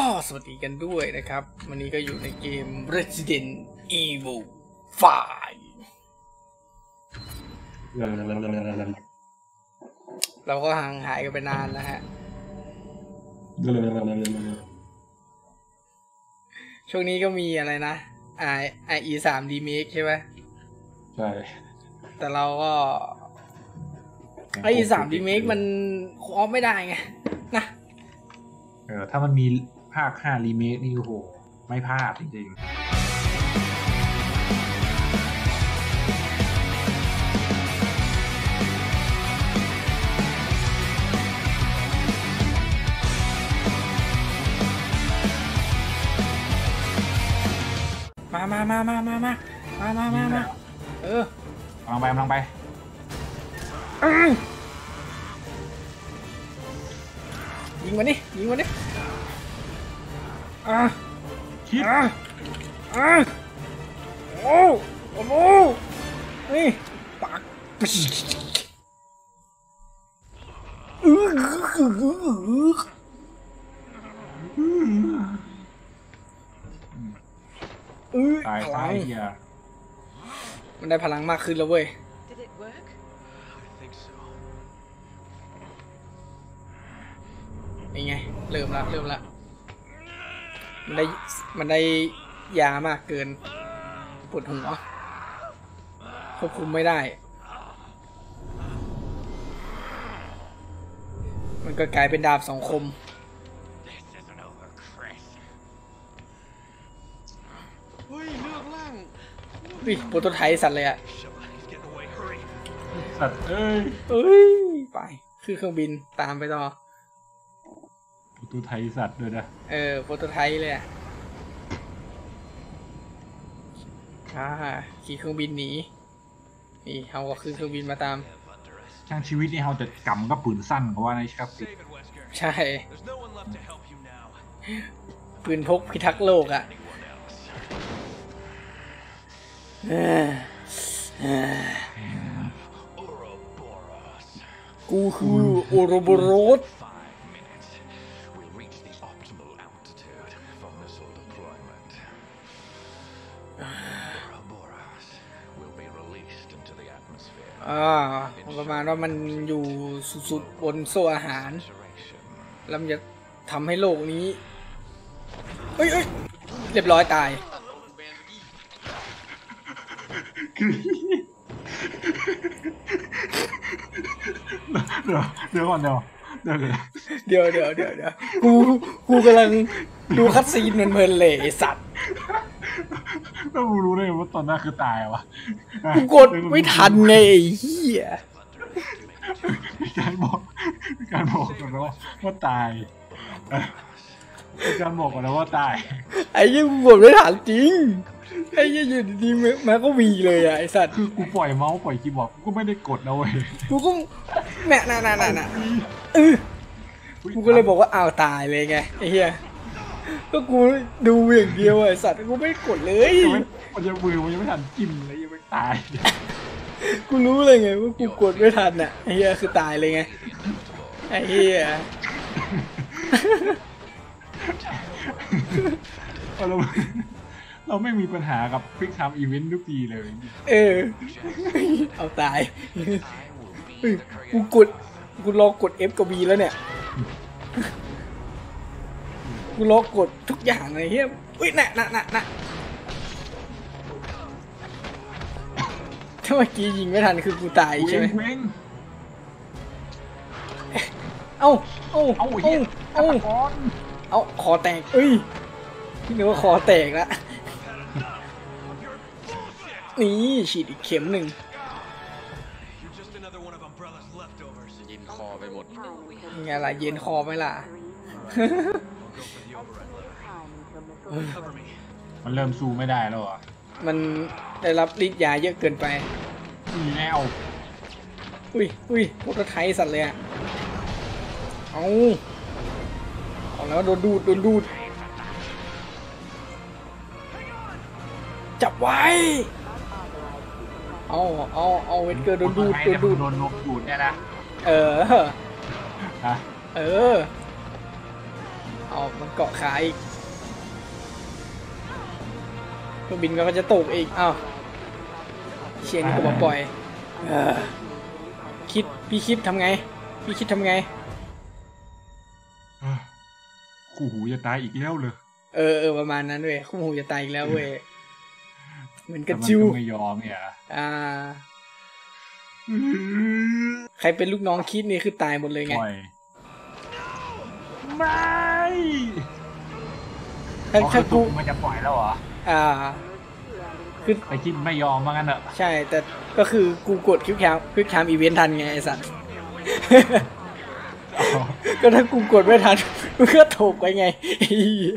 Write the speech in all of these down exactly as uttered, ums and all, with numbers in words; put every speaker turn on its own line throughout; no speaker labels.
สวัสดีกันด้วยนะครับวันนี้ก็อยู่ในเกม Resident Evil ไฟว์ เราก็ห่างหายกันไปนานนะฮะช่วงนี้ก็มีอะไรนะ ไอ อี สาม Remake ใช่ไหม
ใช่
แต่เราก็ ไอ อี สาม Remake มันคอฟไม่ได้ไงนะ
เออถ้ามันมีภาคห้ารีเมคนี่โอ้โหไม่พลาดจริงๆ
มามามามามามามามามามาเออ
ลองไปลองไป
ยิงมันดิยิงมันดิอ่ะ
คิด
อ่ะอ่ะโอ้โอ้โหนี่ปากอืออือ
ตายตายเหี้ย
มันได้พลังมากขึ้นแล้วเว้ยนี่ไงเริ่มละเริ่มละมันได้มันได้ยามากเกินปวดหัวควบคุมไม่ได้มันก็กลายเป็นดาบสองคม
เฮ้ยเลือกล่าง
วิโปรโตไทป์สัตว์เลยอะ
สัตว์เอ้ย
เอ้ยไปคือเครื่องบินตามไปต่อ
โปรโตไทป์สัตว์ด้วยนะ
เออโปรโตไทป์เลยอะอ่าขี่เครื่องบินหนีนี่เขาก็ขึ้นเครื่องบินมาตาม
ช่างชีวิตนี่เขาจะกำกับปืนสั้นเขาว่าในครับ
ใช่ปืนพกพิทักษ์โลกอะกูคือโอโรโบโรสอ่าประมาณว่ามันอยู่สุดๆบนโซ่อาหารแล้วมันจะทำให้โลกนี้เอ้ยเอ้ยเรียบร้อยตาย
เดี๋ยวเดี๋ยวก่อนเดี๋ยว
เดี๋ยวเดี๋ยวเดี๋ยวเดี๋ยวกูกูกำลังดูคัตซีนเพลินๆเลยไอ้สัตว์
แล้วกูรู้ได้ว่าตอนนั้นคือตายวะ
กูกดไม่ทันไงไอ้เหี้ย
มีการบอกมีการบอกกันแล้วว่าตายมีการบอกกันแล้วว่าตาย
ไอ้เหี้ยกูกดไม่ทันจริงไอ้เหี้ยอยู่ดีๆมาก็วีเลยอ่ะไอ้สัตว์
คือกูปล่อยเมาส์ปล่อยคีย์บอร์ดกูก็ไม่ได้กดนะเว้ย
กูก็แม่น่ะน่ะน่ะน่ะเออกูก็เลยบอกว่าอ้าวตายเลยไงไอ้เหี้ยก็กูดูอย่างเดียวไอ้สัตว์กูไม่กดเลย
มันยังมือมันยังไม่ทันจิ้มเลยยังไม่ตาย
กูรู้เลยไงว่ากูกดไม่ทันอ่ะไอ้เหี้ยคือตายเลยไงไอ้เหี้ย
เราเราไม่มีปัญหากับฟิกไทม์อีเวนต์ทุกทีเลย
เออเอาตายกูกดกูลองกด F กับ V แล้วเนี่ยกูลองกดทุกอย่างเลยเฮียอุ้ยน่ะน่ะน่ะน่ะถ้าเมื่อกี้ยิงไม่ทันคือกูตายใช่ไหมเอ้าเอ้าเอ้าเอ้าเอ้าเอ้าคอแตกเอ้ยพี่นึกว่าคอแตกแล้วนี่ฉีดอีกเข็มหนึ่ง
ยินคอไปหมด
ไงล่ะเย็นคอไหมล่ะ
มันเริ่มสู้ไม่ได้แล้วอ่ะ
มันได้รับฤทธิ์ยาเยอะเกินไป
มีแนว
อุ้ยอุ้ยโคตรไทยสัตว์เลยอ่ะเอาเอาแล้วโดนดูดโดนดูดจับไว้เอาเอาเอาเวทเกอร์โดนดูดโดนดูด
โดนนกดูดเนี่ยนะ
เออ
ฮะ
เออเอามันเกาะขาอีกเครื่องบินก็จะตกอีกอ้าวเชียนก็มาปล่อยเออคิดพี่คิดทำไงพี่คิดทำไง
ขู่หูจะตายอีกแล้วเลย
เออเออประมาณนั้นเว้ยคู่หูจะตายอีกแล้วเว้ยเหมือนก
แต่
ระ
มัน
จิว
ก็ไม่ยอมเนี่ย
อ่าใครเป็นลูกน้องคิดนี่คือตายหมดเลยไง
ปล่อยไม่
ถ้า
อ๋อ
ถ้า
คือ
กู
ตุกมันจะปล่อยแล้วเหรอ
อ่าคือ
ไอ้คิดไม่ยอมว่างั้นเหรอ
ใช่แต่ก็คือกูกดคลิกแคมคลิกแคมอีเวนต์ทันไงไอ้สัตว์
อ๋อ
ก็ถ้ากูกดไม่ทันมันก็ถูกไปไงไอ้เหี้ย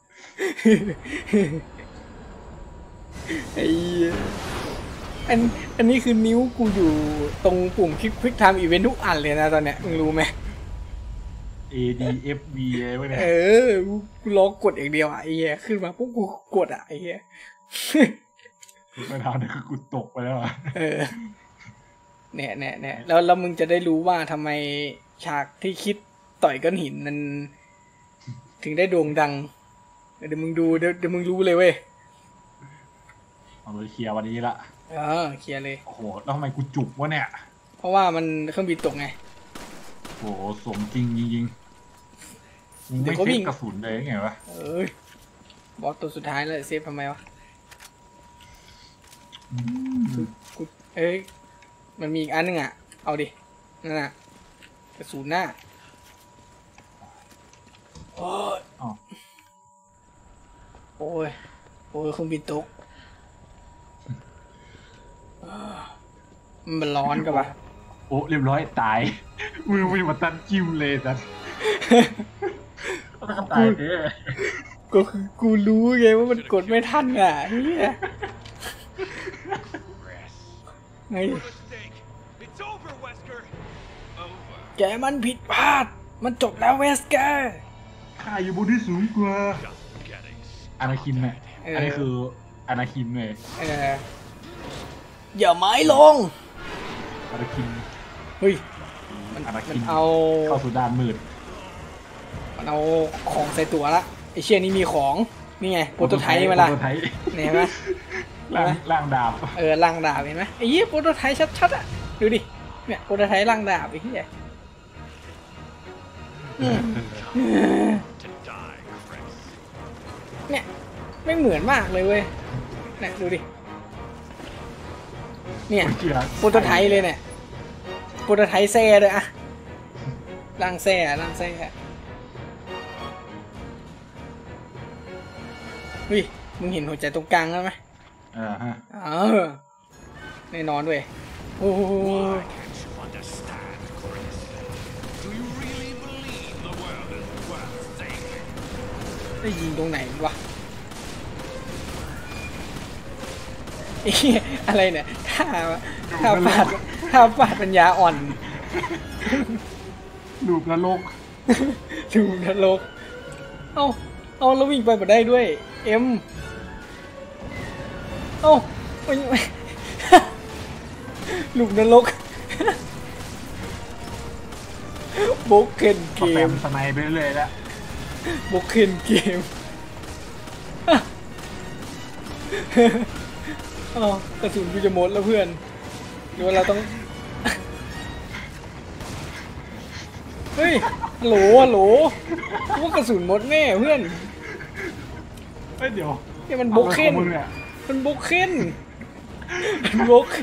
ไอ้เหี้ยอันอันนี้คือนิ้วกูอยู่ตรงปุ่มคลิกคลิกไทม์อีเวนต์ทุกอันเลยนะตอนเนี้ยมึงรู้ไหม
A D F B อะไรพวกเนี้ย
เออกูกูลองกดอย่างเดียวอ่ะไอ้เหี้ยขึ้นมาปุ๊บกูกดอ่ะไอ้เหี้ย
ไม่ทันคือกูตกไปแล้วอ่ะ
เออเนี่ยเนี่ยเนี่ยแล้วแล้วมึงจะได้รู้ว่าทำไมฉากที่คิดต่อยก้อนหินมันถึงได้โด่งดังเดี๋ยวมึงดูเดี๋ยวเดี๋ยวมึงรู้เลยเว้ย
เอาไปเคลียร์วันนี้ละ
เออเคลียร์เลย
โอ้โหแล้วทำไมกูจุกวะเนี่ย
เพราะว่ามันเครื่องบินตกไง
โอ้โหสมจริงจริงๆมึง
เดี๋
ไม่
ยวก็
เซ
วิ่
ฟ
ง
กระสุนเลยไงวะ
เอ้ยบอสตัวสุดท้ายเลยเซฟทำไมวะ
อืม
กูเอ้ยมันมีอีกอันหนึงอ่ะเอาดินั่นน่ะกระสุนหน้าโอ้ย
อ๋อ
โอ้ยโอ้ยเครื่องบินตกมันร้อนกับปะ
โอ้เรียบร้อยตายมือไม่มาตันจิ้มเลยสัสก็ตายเด้
ก็คือกูรู้ไงว่ามันกดไม่ทันอ่ะเฮียไง
It's over, Wesker. Over.
แกมันผิดพลาดมันจบแล้วเวสเกอร์
ข้าอยู่บนที่สูงกว่า
Just getting
อนาคินเนี่ยอันนี้คืออนาคินเลย
เอออย่าไม้ลง
อนาคิน
เฮ้ย
มันอนา
มั
คิ
น
น
เอา
เข้าสู่ด้านมืด
มันเอาของใส่ตัวละไอเชี่ยนี่มีของนี่ไงโปรโตไทป์มาละ
โปรโตไทป์
เนี่ยเห็นไหม
ล่างล่างดาบ
เออล่างดาบเห็นไหมไอ้เหี้ยโปรโตไทป์ชัดๆอ่ะดูดิเนี่ยโปรโตไทป์ล่างดาบไอ้เหี้ยอืม
to die, Chris.
เนี่ยไม่เหมือนมากเลยเว้ยเนี่ยดูดิเนี่ย
เชื่อ
โปรโตไทป์เลยเนี่ยโปรโตไทป์แซ่เลยอะล่างแซ่ล่างแซ่เฮ้ยมึงเห็นหัวใจตรงกลางแล้วไหม
เออฮะ
เออแน่นอนเว้ยโอ้โห
Can't you understand, Chris? Do you really believe the world is worth saving?
ได้ยิงตรงไหนวะเอ๊ะอะไรเนี่ยท่าท่าปาดท่าปาดปัญญาอ่อน
ลูกนรก
ดูนรกเอาเอาแล้ววิ่งไปบ่ได้ด้วยเอ็มเอ้าไม่ไม่ ลูกนรก โบกเคนเก
ก็แป
ม
มสไนไปเรื่อยๆแล้ว
โบกเคนเกม อ๋อกระสุนกูจะหมดแล้วเพื่อนหรือว่าเราต้อง เฮ้ยฮัลโหลฮัลโหลกูว่ากระสุนหมดแน่เพื่อน
เฮ้ยเดี๋ยว
เนี่ยมันโบกเคน
อาอะไรของมึงเนี่ย
มันโบกเคนมันโบก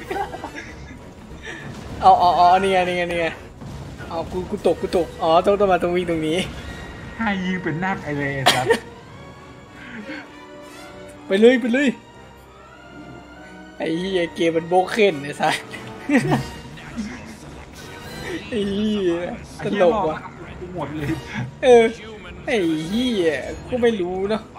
เอาเอาเอานี่ไงนี่ไงนี่ไงเอากูกูตกกูตกอ๋อต้องต้องมาตรงวิ่งตรงนี้
ให้ยิงเป็นนักไอเลยสัส
ไปเลยไปเลยไอ้เหี้ยเกมมันโบกเคนไอ้สัส ไอ้เหี้ยตลกว่ะ
กูหมดเลย
เออไอ้เหี้ยกูไม่รู้เนาะ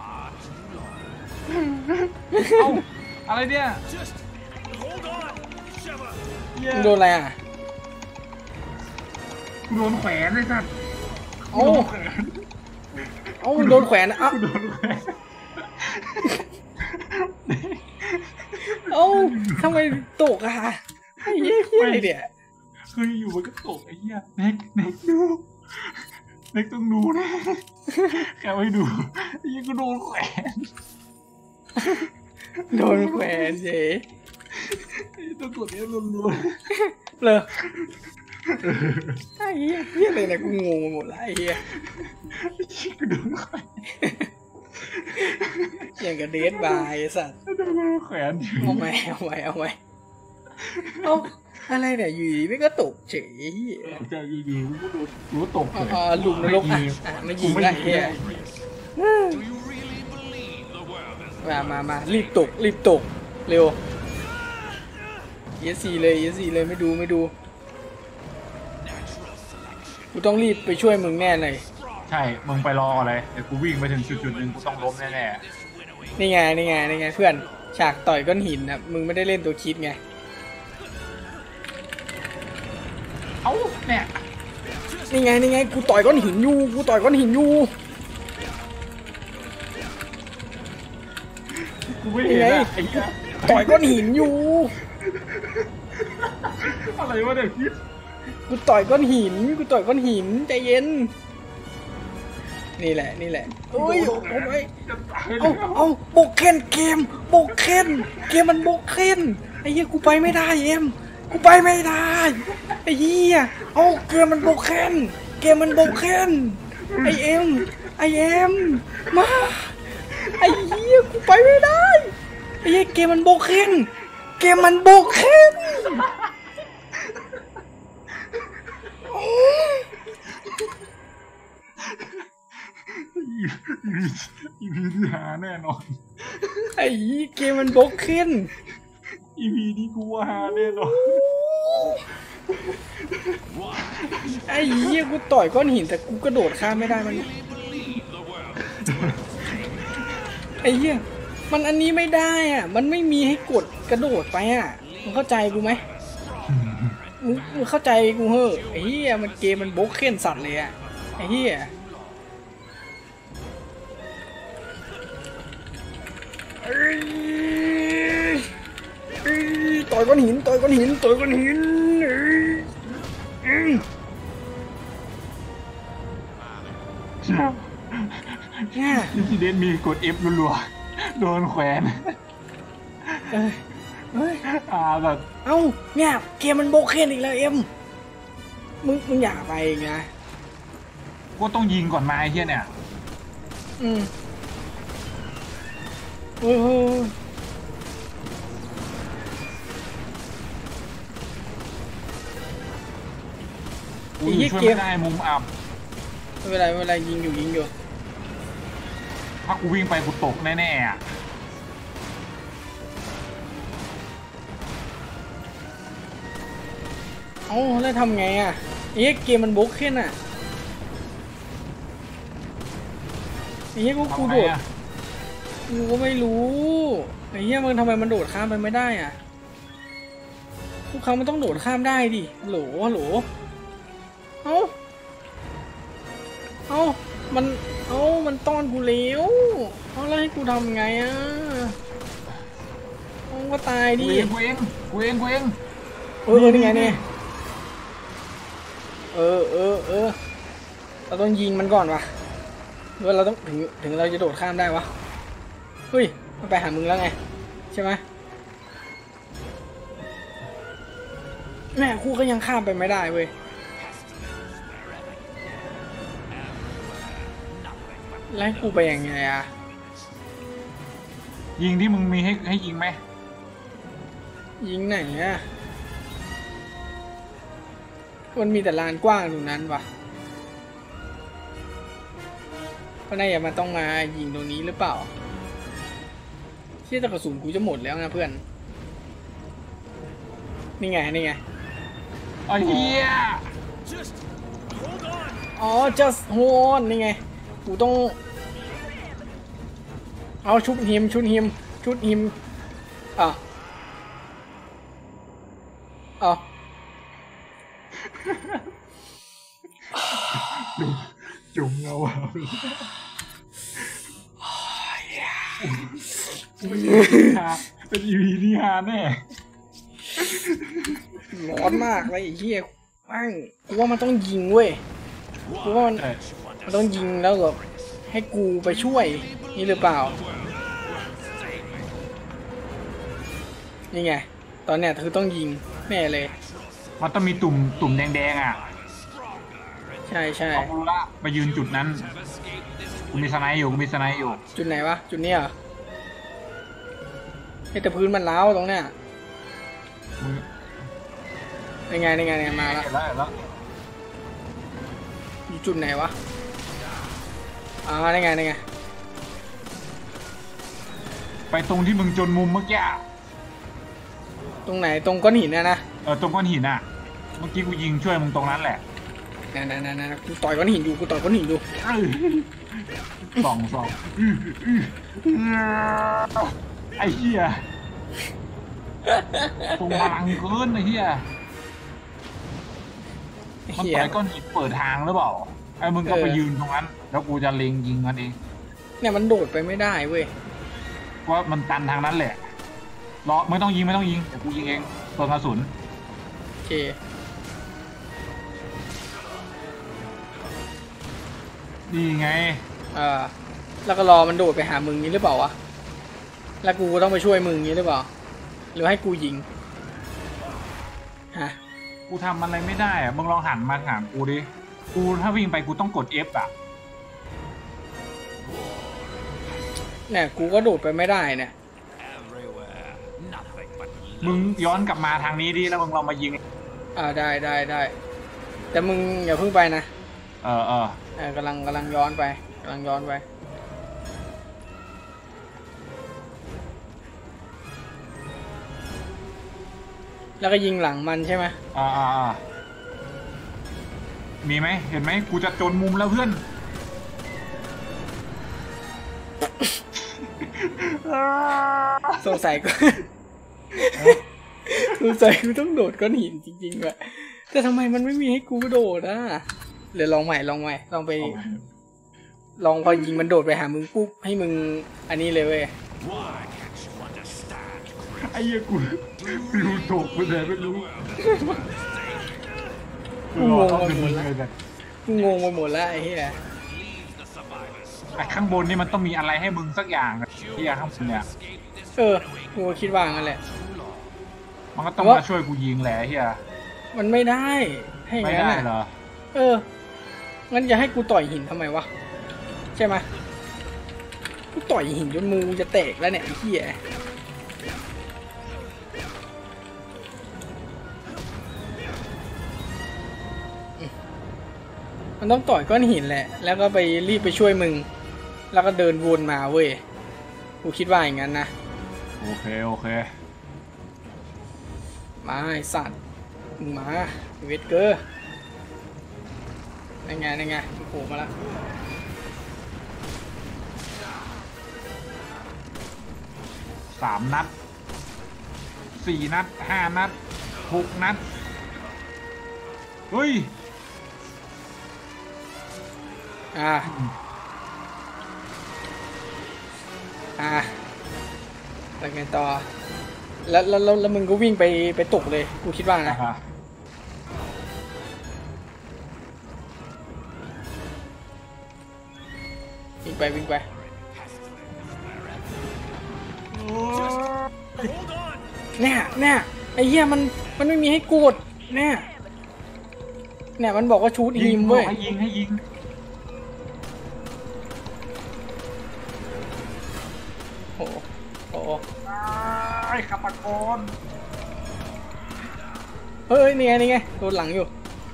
เอ้าอะไรเนี่ย
Just hold on, Sheva.
เหี้ย
มึงโดนอะไรอ่ะ
กูโดนแขวนเลยสัส
เอ้าเอ้ามึงโดนแขวนอ่ะ
กูโดนแขวน
เอ้าทำไมตกอ่ะไอ้เหี้ยเหี้ยอะไรเนี่ย
คืออยู่มันก็ตกไอ้เหี้ยแม็กแม็กดูเล็กต้องดูนะแค่ไม่ดูยังก็โดนแขวน
โดนแขวนเจ๊
ต้องกดเนี้ยรัว
เลยไอ้เหี้ยเหี้ยอะไรเนี่ยกูงงไปหมดละไอ้เหี้ย
ๆก็โดนแขวน
อย่างกับเดทบายไอ้สัตว์
โดนแขวนอยู่
เอาไหมเอาไหมเอาไหมเอาอะไรเนี่ยอยู่ดีไม่ก็ตกเฉยเหี้ย
จะอยู่ๆกูก็โดนกูก็ตก
อ๋
เลย
อหลุมนรกอ่ะอ่ะไม่ยิงละไอ้เหี้ย
Do you really believe the world is
มามามารีบตกรีบตกเร็วเอสซีเลยเอสซีเลยไม่ดูไม่ดู
natural selection?
กูต้องรีบไปช่วยมึงแน่เลย
ใช่มึงไปรอเลยเดี๋ยวกูวิ่งไปถึงจุดๆหนึ่งกูต้องล้มแน่
นี่ไงนี่ไงนี่ไงเพื่อนฉากต่อยก้อนหินนะมึงไม่ได้เล่นตัวคิดไง
ๆเอ้าเนี่ย
นี่ไงนี่ไงกูต่อยก้อนหินอยู่กูต่อยก้อนหินอยู่
กูไม่เห็นอะไอ้เหี้ย
ต่อยก้อนหินอยู่
อะไรวะเนี่ยคิด
กูต่อยก้อนหินกูต่อยก้อนหินใจเย็นนี่แหละนี่แหละโอ้ยโอ้ย
จะตาย
เอา
แล้ว
เอาโบกเคนเกมโบกเคนเกมมันโบกเคนไอ้เหี้ยกูไปไม่ได้เอ็มกูไปไม่ได้ไอ้เหี้ยเอาเกมมันโบกเคนเกมมันโบกเคนไอเอ็มไอเอ็มมาไอ้เหี้ยกูไปไม่ได้ไอ้เหี้ยเกมมันโบกเคนเกมมันโบกเคนโอ้ย
อีพีที่หาแน่นอน
ไอ้เหี้ยเกมมันโบกเคน
อีพีนี้กูว่าหาแน่นอน
ไอ้เหี้ยกูต่อยก้อนหินแต่กูกระโดดข้ามไม่ได้มัน
Really believe the world is
ไอ้เหี้ยมันอันนี้ไม่ได้อ่ะมันไม่มีให้กดกระโดดไปอ่ะมึงเข้าใจกูไหมมึงมึงเข้าใจกูเหอะไอ้เหี้ยมันเกมมันโบกเคนสัตว์เลยอ่ะไอ้เหี้ยเอ้ยเอ้ยต่อยก้อนหินต่อยก้อนหินต่อยก้อนหินเอ้ยเอ้ยเนี่ย
อินซิเดนต์มีกด F รัวๆโดนแขวน
เอ้ยเฮ้ย
อ่าแบบ
เอ้าเนี่ยเกมมันโบกเคนอีกแล้วเอ็มมึงมึงอย่าไปอีกนะ
ก็ต้องยิงก่อนมาไอ้เหี้ยเนี่ย
อืมเฮ้ยเฮ้ย
กูช่วยไม่ได้มุมอับ
ไม่เป็นไรไม่เป็นไรยิงอยู่ยิงอยู่
ถ้ากูวิ่งไปกูตกแน่ๆอ่ะ
เอ้าแล้วทำไงอ่ะไอ้เหี้ยเกมมันโบกเคนอ่ะไอ้เหี้ยกูกูโดดกูก็ไม่รู้ไอ้เหี้ยมันทำไมมันโดดข้ามไปไม่ได้อ่ะทุกครั้งมันต้องโดดข้ามได้ดิโหลโหลเอ้าเอ้ามันเอ้ามันต้อนกูเลี้ยวเอาแล้วให้กูทำไงอ่ะเอาก็ตาย
กู
ดิ
เองกูเองกูเองกูเอง
เออนี่ไงนี่เออเออเออเราต้องยิงมันก่อนวะหรือว่าเราต้องถึงถึงเราจะโดดข้ามได้วะเฮ้ยมันไปหามึงแล้วไงใช่ไหมแม่คู่ก็ยังข้ามไปไม่ได้เว้ยแล้วให้กูไปยังไงอะ
ยิงที่มึงมีให้ให้ยิงไหม
ยิงไหนอะมันมีแต่ลานกว้างตรงนั้นวะก็น่าจะมาต้องมายิงตรงนี้หรือเปล่าเชี่ยแต่กระสุนกูจะหมดแล้วนะเพื่อนนี่ไงนี่ไง
ไอ้เหี้ย
just hold on.
อ๋อ just hold on นี่ไงกูต้องเอาชุดหิมชุดหิมชุดหิมอ่ะอ่ะ
จุ่มเงาอ่ะเป็นอีพีที่ฮาแน่
ร้อนมากเลยไอ้เหี้ยแม่งกูว่ามันต้องยิงเว้ยกูว่ามัน
แต่
มันต้องยิงแล้วแบบให้กูไปช่วยนี่หรือเปล่านี่ไงตอนเนี้ยคือต้องยิงแน่เลย
มันต้องมีตุ่มตุ่มแดงๆอ่ะ
ใช่ใช่
เอากูรู้ละไปยืนจุดนั้นกูมีสไนด์อยู่กูมีสไนด์อยู่
จุดไหนวะจุดเนี้ยเหรอเฮ้ยแต่พื้นมันร้าวตรงเนี้ย
มึง
ยังไงยังไงยังไงมาแล้ว
เห็นแล้วเห็นแล้ว
อยู่จุดไหนวะอ่ายังไงยังไง
ไปตรงที่มึงจนมุมเมื่อกี้อะ
ตรงไหนตรงก้อนหินน่ะนะ
เออตรงก้อนหินอ่ะเมื่อกี้กูยิงช่วยมึงตรงนั้นแหละ
นั่นนั่นนั่นนั่นกูต่อยก้อนหินอยู่กูต่อยก้อนหินอยู่
เอ้ยสองสองอื้ออื้อไอ้เหี้ยตรงพลังเกินไอ้เหี้ยมัน
เหี้ย
ต่อยก้อนหินเปิดทางหรือเปล่าไอ้มึงก็ไปยืนตรงนั้นแล้วกูจะเล็งยิงมันเอง
เนี่ยมันโดดไปไม่ได้เว้ย
เพราะมันตันทางนั้นแหละรอไม่ต้องยิงไม่ต้องยิงเดี๋ยวกูยิงเองตัวกระสุน
โอเค
นี่ไง
อ่าแล้วก็รอมันโดดไปหามึงนี้หรือเปล่าวะแล้วกูต้องไปช่วยมึงนี้หรือเปล่าหรือให้กูยิงฮะ
กูทำอะไรไม่ได้อะมึงลองหันมาถามกูดิกูถ้าวิ่งไปกูต้องกด F อ่ะ
เนี่ยกูก็โดดไปไม่ได้เนี่ย
Everywhere, nothing but
มึงย้อนกลับมาทางนี้ดิแล้วมึงลองมายิง
อ่าได้ได้ได้แต่มึงอย่าเพิ่งไปนะ
เออเออ
เออกำลังกำลังย้อนไปกำลังย้อนไปแล้วก็ยิงหลังมันใช่ไหม
อ่าอ่าอ่ามีไหมเห็นไหมกูจะจนมุมแล้วเพื่อน
สงสัยก็ สงสัยกูต้องโดดก้อนหินจริงๆว่ะแต่ทำไมมันไม่มีให้กูโดดอ่ะเดี๋ยวลองใหม่ลองใหม่ลองไป ลองพอยิงมันโดดไปหามึงปุ๊บให้มึงอันนี้เลยเว้ย
why can't you understand?
ไอ้เหี้ยกูไม่รู้ตกไปไหนไม่รู้
กูงงไปหมดแล้วกูงงไปหมดแล้วไอ้เหี้ย
Leave the survivors.
แต่ข้างบนนี่มันต้องมีอะไรให้มึงสักอย่างอะที่ข้างบนเนี่ย
Escape this
เออกูก็คิดว่างั้นแหละ
มันก็ต้องมาช่วยกูยิงแหละเฮีย
มันไม่ได้ให้อย่าง
ไม่
นั้น
ได้
อ่ะ
เหรอ
เอองั้นจะให้กูต่อยหินทำไมวะใช่ไหมกูต่อยหินจนมือจะแตกแล้วเนี่ยไอ้เหี้ยมันต้องต่อยก้อนหินแหละแล้วก็ไปรีบไปช่วยมึงแล้วก็เดินวนมาเว้ยกูคิดว่าอย่างนั้นนะ
โอเคโอเค
มาไอ้สัตว์มึงมาเวทเกอร์ยังไงยังไงโผล่มาแล้ว
สามนัดสี่นัดห้านัดหกนัดเฮ้ย
อ่าอ่าแล้วไงต่อแล้วแล้วแล้วแล้วมึงก็วิ่งไปไปตกเลยกูคิดว่านะ
อ่า
วิ่งไปวิ่งไป
Hold on.
เนี่ยเนี่ยไอ้เหี้ยมันมันไม่มีให้กดเนี่ยเนี่ยมันบอกว่าชูด
ยิ
หิ
ง
มเว้ย
ให้ยิงให้ยิง
โอ้โหโอ้โห
ไอ้ฆาตกร
เฮ้ยนี่ไงนี่ไงโดนหลังอยู่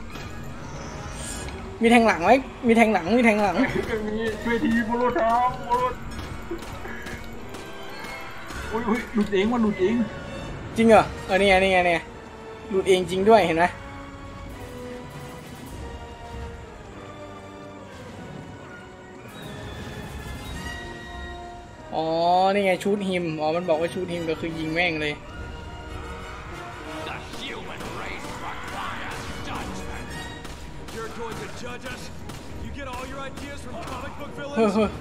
มีแทงหลังไหมมีแทงหลังมีแทงหลัง
มีช่วยทีโมโลทองโมโลโอ้ยโอ้ยหลุดเองมันหลุดเอง
จริงเหรอเออนี่ไงนี่ไงนี่ไงหลุดเองจริงด้วยเห็นไหมอ๋อนี่ไงชูดหิมอ๋อมันบอกว่าชูดหิมก็คือยิงแม่งเลย
The human race requires judgment. You're going to judge us? You get all your ideas from comic book
เฮ้ย
villains?
เฮ้ย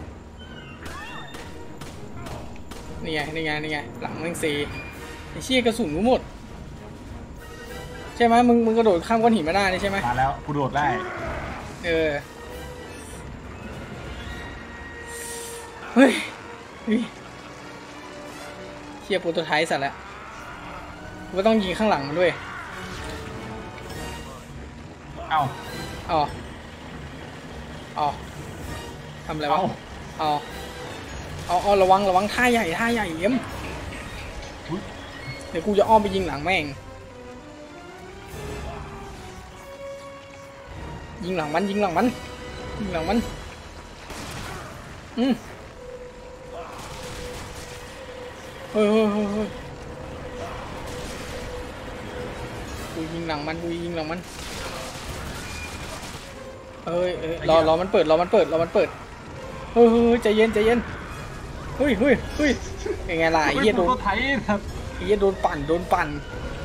นี่ไงนี่ไงนี่ไงหลังแม่งสีไอ้เชี่ยกระสุนกูหมดใช่ไหมมึงมึงกระโดดข้ามก้อนหินมาได้นี่ใช่ไหม
มาแล้วกูโดดได้
เออเฮ้ยเฮ้ยเชียร์โปรโตไทป์สัตว์แล้วก็ต้องยิงข้างหลังมันด้วย
เอ้า
อ๋ออ๋อทำอะไรวะ
เอ้า
อ๋อเอาเอาระวังระวังท่าใหญ่ท่าใหญ่เยี่ยม
อุ๊ย
เดี๋ยวกูจะอ้อมไปยิงหลังแม่งยิงหลังมันยิงหลังมันยิงหลังมันอืมเฮ้ยเฮ้ยเฮ้ยเฮ้ยกูยิงหลังมันกูยิงหลังมันเอ้ยเอ้ยรอรอมันเปิดรอมันเปิดรอมันเปิดเฮ้ยเฮ้ยเฮ้ยใจเย็นใจเย็นเฮ้ยเฮ้ยเฮ้ยยังไงล่ะไอ้
เฮ้ย
เหี้ยโด
โปร
น
โตไทป์ครับ
ไอ้เหี้ยโดนปั่นโดนปั่น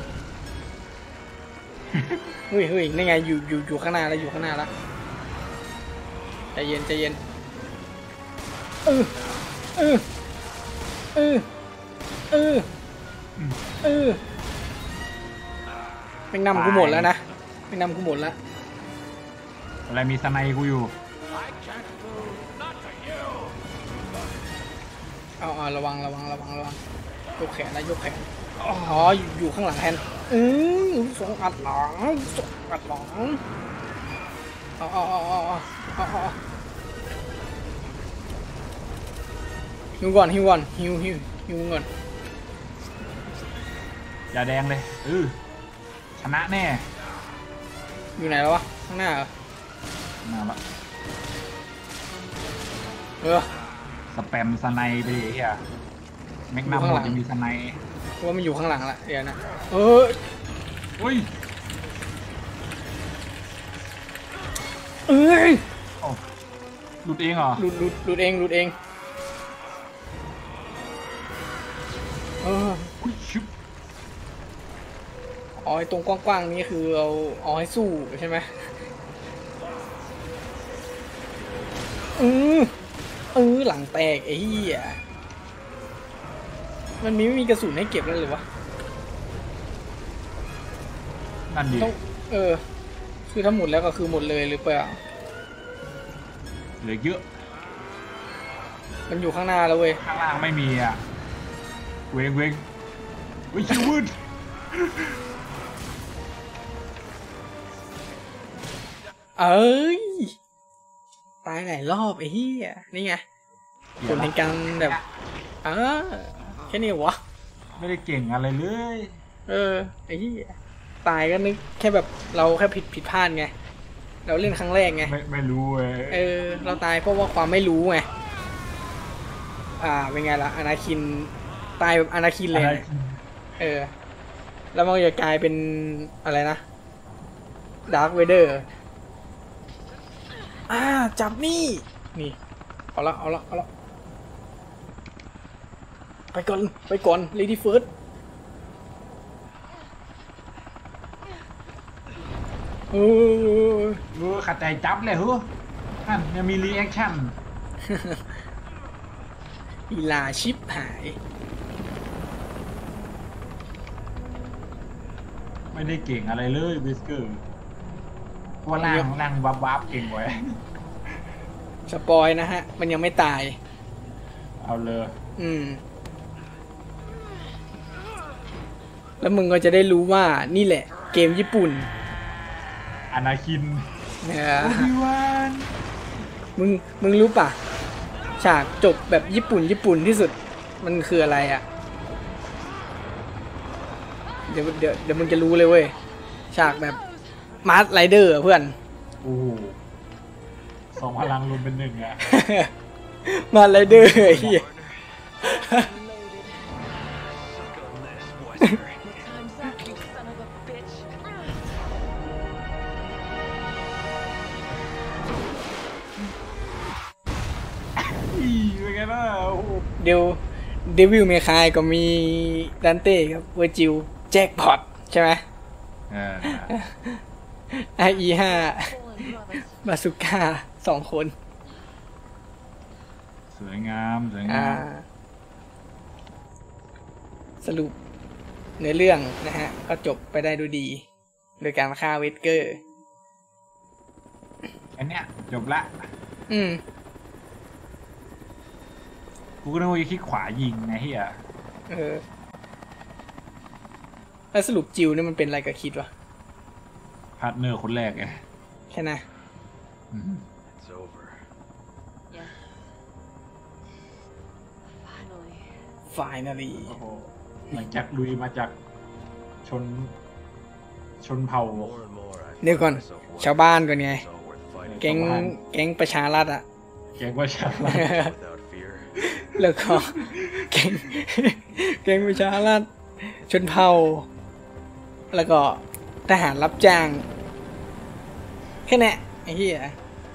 เฮ้ยเฮ้ยนี่ไงอยู่อยู่อยู่ข้างหน้าแล้วอยู่ข้างหน้าแล้วใจเย็นใจเย็นเออเออเออเออเออเป็นนำกูหมดแล้วนะเป็นนำกูหมดแล้ว
อะไรมีสไนกูอยู่
I can't move, not to you.
เอาเอาระวังระวังระวังระวังยกแขนแล้วยกแขนอ๋ออยู่อยู่ข้างหลังแทนอือสองอัดหลังสองอัดหลังเอาเอาเอาเอาเอาเอาเอาฮิวก่อนฮิวก่อนฮิวฮิวฮิวก่อน
อย่าแดงเลยเออชนะแน่
อยู่ไหนแล้ววะข้างหน้าเหรอ
มาละ
เออ
สแปมสไนไปดิเฮียแม็กนัม
อยู่
หม
ข้างหลั
ด
ง
จะมีสไน
ว่ามันอยู่ข้างหลังละเดี๋ยวนะเออ
อุ้ย
เอ้ย
โอ้หลุดเองเหรอ
หลุดหลุดหลุดเองหลุดเองเออ
อุ้ยชิบ
อ๋อไอ้ตรงกว้างๆนี้คือเอาเอาให้สู้ใช่ไหมอือเออหลังแตกไอ้เหี้ยมันมีไม่มีกระสุนให้เก็บแล้วหรือวะ
นั่นดิ
ต้องเออคือถ้าหมดแล้วก็คือหมดเลยหรือเปล่า
เหลือเยอะ
มันอยู่ข้างหน้าแล้วเว้ย
ข้างล่างไม่มีอ่ะเวงเวงอุ้ยชิววืด
เอ้ยตายหลายรอบไอ้เหี้ยนี่ไงผลแห่งการแบบเออแค่นี้เหรอวะ
ไม่ได้เก่งอะไรเลย
เออไอ้ที่ตายก็นึกแค่แบบเราแค่ผิดผิดพลาดไงเราเล่นครั้งแรกไง
ไม่ไม่รู้เว้ย
เออเราตายเพราะว่าความไม่รู้ไงอ่าเป็นไงล่ะอนาคินตายแบบอนาคินเลย
อะไร
เออแล้วมันจะกลายเป็นอะไรนะดาร์คเวเดอร์อ่าจับนี่นี่เอาละเอาละเอาละไปก่อนไปก่อน Lady First เออ
เออขัดใจจับเลยเหรอนั่นยังมีรีแอคชั่น
อีลาชิปหาย
ไม่ได้เก่งอะไรเลยวิสเกอร์ว่าล่างล่างวับวับเก่งไว้
สปอยนะฮะ มันยังไม่ตาย
เอาเลย
อืม แล้วมึงก็จะได้รู้ว่านี่แหละ เกมญี่ปุ่น
อนาคิน
เนี่ย
โอบิวัน
มึงมึงรู้ป่ะ ฉากจบแบบญี่ปุ่นญี่ปุ่นที่สุด มันคืออะไรอ่ะ เดี๋ยวเดี๋ยวเดี๋ยวมึงจะรู้เลยเว้ย ฉากแบบมาร์สไรเดอร์เพื่อน
โอ้โหสองพลังรวมเป็นหนึ่งอะ
มาร์สไรเดอร์ไอ้เหี้ย
Time's up, you son of a bitch.
อีเป็นไงล่ะโอ้โห
เดวเดวิลเมคายก็มีดันเต้ครับเวอร์จิลแจ็คพอตใช่ไหม
เออ
ไออีห้า
Fallen brothers.
บาสุก้าสองคน
สวยงามสวย
อ่า
งาม
สรุปในเรื่องนะฮะ ก็จบไปได้ดูดี โดยการฆ่าเวสเกอร์
อันเนี้ยจบละ
อืม
กูก็นึกว่าจะคลิกขวายิงไงเฮีย
เออแล้วสรุปจิวเนี่ยมันเป็นอะไรกับคิดวะ
พาร์ทเนอร์คนแรกไง
แค่นะ
อืม
It's over.
Yeah. Finally.
finally
โอ้โหหลังจากลุยมาจากชน ชนเผ่า
More and more, I
เดี๋ยวก่อน
find myself
ชาวบ้านก่อนไง
wondering if it's all worth fighting
แก๊ง
ชาวบ้าน
แก๊งประชารัฐอะ
แกงว่าชาลา
without fear.
แล้วก็ แก๊งแก๊งประชารัฐชนเผ่า แล้วก็ทหารรับจ้าง แค่นี้ไอ้เหี้ย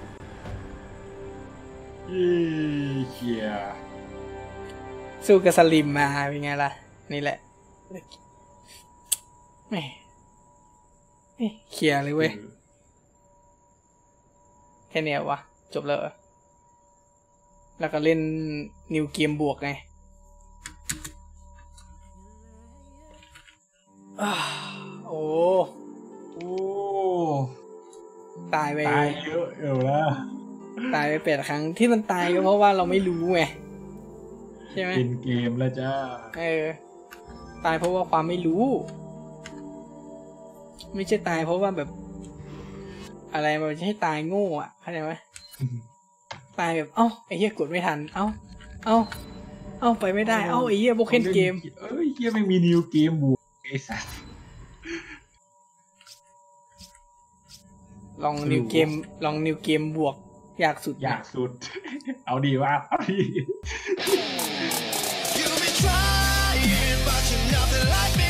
อีเฮีย
สู้กับสลิมมาเป็นไงล่ะ นี่แหละแหม่เอ้ยเคลียร์เลยเว้ย แค่เนี้ยวะจบแล้วเหรอแล้วก็เล่นนิวเกมบวกไงอ้าโอ้
โอ้
ตายไป
ตายเยอะเอวแล้ว
ตายไปแปดครั้งที่มันตายก็เพราะว่าเราไม่รู้ไงใช่ไหม
เป็นเกมแล้วจ้า
เออตายเพราะว่าความไม่รู้ ไม่ใช่ตายเพราะว่าแบบ อะไรมันไม่ใช่ตายโง่อะเข้าใจไหมตายแบบเอ้าไอ้เหี้ยกดไม่ทัน เอ้าเอ้าเอ้าไปไม่ได้เอ้าไอ้เหี้ยโบเคนเกม
เอ้ยเฮียไม่มีนิวเกมบวกไอ้สัส
ลองนิวเกมลองนิวเกมบวกยากสุด
อยากสุด เอาดีว่าเอาดี
You've been trying, but you're nothing like me.